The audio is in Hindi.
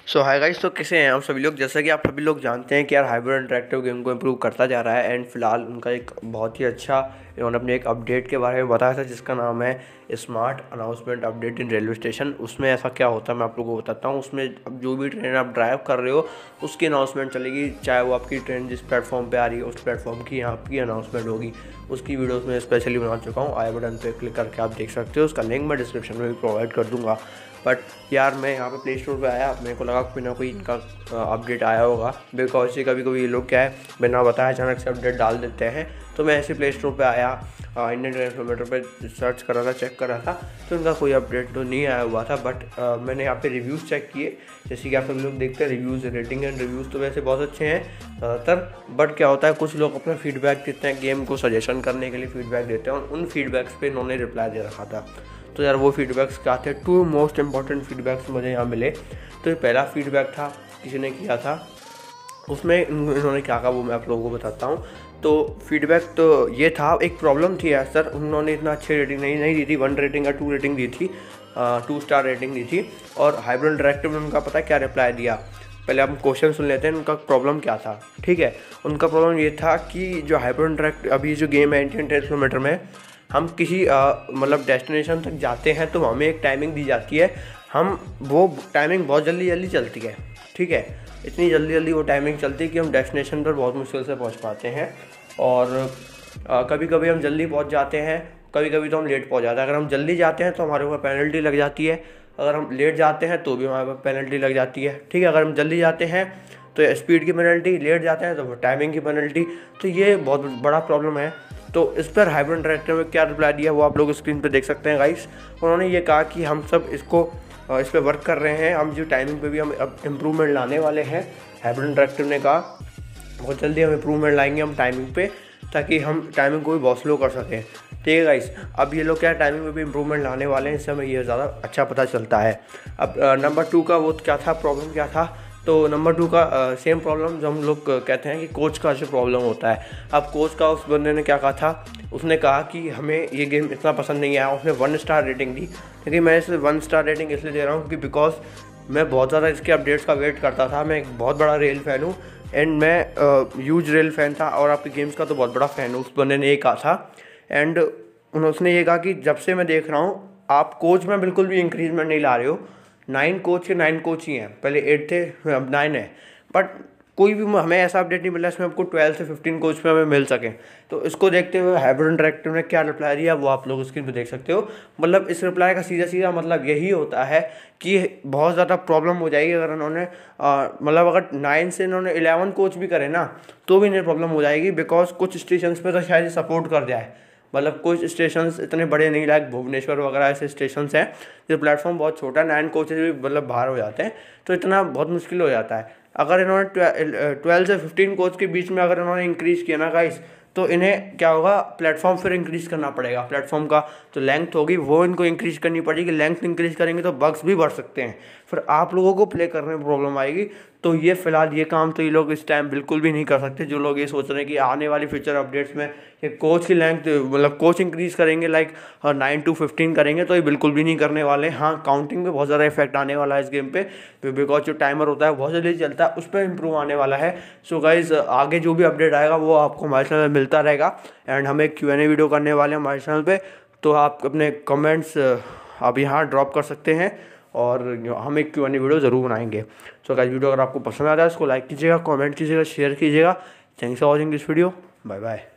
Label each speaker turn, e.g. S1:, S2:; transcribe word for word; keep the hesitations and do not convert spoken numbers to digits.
S1: सो हाय गाइस, तो कैसे हैं आप सभी लोग। जैसा कि आप सभी लोग जानते हैं कि यार हाइब्रिड इंटरेक्टिव गेम को इम्प्रूव करता जा रहा है। एंड फिलहाल उनका एक बहुत ही अच्छा इन्होंने अपने एक अपडेट के बारे में बताया था जिसका नाम है smart announcement update in railway station. उसमें ऐसा क्या होता है मैं आप लोगों को बताता हूँ। उसमें अब जो भी ट्रेन आप ड्राइव कर रहे हो उसकी अनाउंसमेंट चलेगी, चाहे वो आपकी ट्रेन जिस प्लेटफॉर्म पर आ रही है उस प्लेटफॉर्म की यहाँ की अनाउंसमेंट होगी। उसकी वीडियोस में स्पेशली बना चुका हूँ, आई बटन पे क्लिक करके आप देख सकते हो। उसका लिंक मैं डिस्क्रिप्शन में भी प्रोवाइड कर दूँगा। बट यार मैं यहाँ पे प्ले स्टोर पे आया, मेरे को लगा कोई ना कोई इनका अपडेट आया होगा, बिकॉज से कभी कभी ये लोग क्या है बिना बताए अचानक से अपडेट डाल देते हैं। तो मैं ऐसे प्ले स्टोर पे आया, इंडियन ट्रांसफॉर्मेटर पे सर्च कर रहा था, चेक कर रहा था, तो इनका कोई अपडेट तो नहीं आया हुआ था। बट आ, मैंने यहाँ पे रिव्यूज़ चेक किए, जैसे कि आप सब लोग देखते हैं रिव्यूज़, रेटिंग एंड रिव्यूज़ तो वैसे बहुत अच्छे हैं ज़्यादातर। बट क्या होता है कुछ लोग अपना फीडबैक देते हैं, गेम को सजेशन करने के लिए फीडबैक देते हैं, और उन फीडबैक्स पे इन्होंने रिप्लाई दे रखा था। तो यार वो फीडबैक्स क्या थे, टू मोस्ट इंपॉर्टेंट फीडबैक्स मुझे यहाँ मिले। तो ये पहला फीडबैक था किसी ने किया था, उसमें इन्होंने क्या कहा वो मैं आप लोगों को बताता हूँ। तो फीडबैक तो ये था, एक प्रॉब्लम थी यार सर, उन्होंने इतना अच्छी रेटिंग नहीं नहीं दी थी, वन रेटिंग या टू रेटिंग दी थी, टू स्टार रेटिंग दी थी। और हाइब्रिड इंटरेक्टिव ने उनका पता क्या रिप्लाई दिया, पहले हम क्वेश्चन सुन लेते हैं उनका प्रॉब्लम क्या था। ठीक है, उनका प्रॉब्लम ये था कि जो हाइब्रिड इंटरेक्टिव अभी जो गेम है इंडियन ट्रांसफॉर्मेटर में, हम किसी मतलब डेस्टिनेशन तक जाते हैं तो हमें एक टाइमिंग दी जाती है, हम वो टाइमिंग बहुत जल्दी जल्दी चलती है। ठीक है, इतनी जल्दी जल्दी वो टाइमिंग चलती है कि हम डेस्टिनेशन पर बहुत मुश्किल से पहुंच पाते हैं। और आ, कभी कभी हम जल्दी पहुंच जाते हैं, कभी कभी तो हम लेट पहुंच जाते हैं। अगर हम जल्दी जाते हैं तो हमारे ऊपर पेनल्टी लग जाती है, अगर हम लेट जाते हैं तो भी हमारे ऊपर पेनल्टी लग जाती है। ठीक है, अगर हम जल्दी जाते हैं तो स्पीड की पेनल्टी, लेट जाते हैं तो टाइमिंग की पेनल्टी। तो ये बहुत बड़ा प्रॉब्लम है। तो इस पर हाइब्रिड इंटरेक्टिव में क्या रिप्लाई दिया वो आप लोग स्क्रीन पे देख सकते हैं गाइस। उन्होंने ये कहा कि हम सब इसको इस पर वर्क कर रहे हैं, हम जो टाइमिंग पे भी हम अब इम्प्रूवमेंट लाने वाले हैं। हाइब्रिड इंटरेक्टिव ने कहा बहुत जल्दी हम इम्प्रूवमेंट लाएंगे हम टाइमिंग पे, ताकि हम टाइमिंग को भी बहुत स्लो कर सकें। ठीक है गाइस, अब ये लोग क्या टाइमिंग में भी इम्प्रूवमेंट लाने वाले हैं, इससे हमें ये ज़्यादा अच्छा पता चलता है। अब नंबर टू का वो क्या था, प्रॉब्लम क्या था। तो नंबर टू का सेम प्रॉब्लम जो हम लोग कहते हैं कि कोच का जो प्रॉब्लम होता है। अब कोच का उस बंदे ने क्या कहा था, उसने कहा कि हमें ये गेम इतना पसंद नहीं आया, उसने वन स्टार रेटिंग दी। लेकिन मैं इसे वन स्टार रेटिंग इसलिए दे रहा हूँ कि बिकॉज मैं बहुत ज़्यादा इसके अपडेट्स का वेट करता था। मैं एक बहुत बड़ा रेल फ़ैन हूँ, एंड मैं ह्यूज रेल फ़ैन था, और आपके गेम्स का तो बहुत बड़ा फ़ैन हूँ, उस बंदे ने ये कहा था। एंड उसने ये कहा कि जब से मैं देख रहा हूँ आप कोच में बिल्कुल भी इंक्रीजमेंट नहीं ला रहे हो। नाइन कोच के नाइन कोच ही हैं, पहले एट थे अब नाइन है, बट कोई भी हमें ऐसा अपडेट नहीं मिला इसमें आपको ट्वेल्व से फिफ्टीन कोच पे हमें मिल सके। तो इसको देखते हुए हाइब्रिड इंटरेक्टिव ने क्या रिप्लाई दिया वो आप लोग स्क्रीन पे देख सकते हो। मतलब इस रिप्लाई का सीधा सीधा मतलब यही होता है कि बहुत ज़्यादा प्रॉब्लम हो जाएगी अगर उन्होंने मतलब अगर नाइन से इन्होंने इलेवन कोच भी करे ना तो भी इन्हें प्रॉब्लम हो जाएगी, बिकॉज कुछ स्टेशन पे तो शायद सपोर्ट कर जाए। मतलब कुछ स्टेशंस इतने बड़े नहीं, लाइक भुवनेश्वर वगैरह ऐसे स्टेशंस हैं जो प्लेटफॉर्म बहुत छोटा है, नाइन कोचेज भी मतलब बाहर हो जाते हैं, तो इतना बहुत मुश्किल हो जाता है। अगर इन्होंने ट्वेल्व से फिफ्टीन कोच के बीच में अगर इन्होंने इंक्रीज़ किया ना गाइस, तो इन्हें क्या होगा, प्लेटफॉर्म फिर इंक्रीज़ करना पड़ेगा। प्लेटफॉर्म का जो लेंथ होगी वो इनको इंक्रीज़ करनी पड़ेगी। लेंथ इंक्रीज़ करेंगे तो बग्स भी बढ़ सकते हैं, फिर आप लोगों को प्ले करने में प्रॉब्लम आएगी। तो ये फिलहाल ये काम तो ये लोग इस टाइम बिल्कुल भी नहीं कर सकते। जो लोग ये सोच रहे हैं कि आने वाली फ्यूचर अपडेट्स में ये कोच की लेंथ मतलब कोच इंक्रीज़ करेंगे, लाइक नाइन टू फिफ्टीन करेंगे, तो ये बिल्कुल भी नहीं करने वाले। हाँ, काउंटिंग पे बहुत ज़्यादा इफेक्ट आने वाला है इस गेम पे, बिकॉज जो टाइमर होता है बहुत जल्दी चलता है, उस पर इंप्रूव आने वाला है। सो गाइज आगे जो भी अपडेट आएगा वो आपको हमारे चैनल में मिलता रहेगा। एंड हम एक क्यू एन ए वीडियो करने वाले हैं हमारे चैनल पे, तो आप अपने कमेंट्स आप यहाँ ड्रॉप कर सकते हैं और हम एक क्यू एन ए वीडियो ज़रूर बनाएंगे। सो गाइस वीडियो अगर आपको पसंद आता है इसको लाइक कीजिएगा, कमेंट कीजिएगा, शेयर कीजिएगा। Thanks for watching this video, bye bye.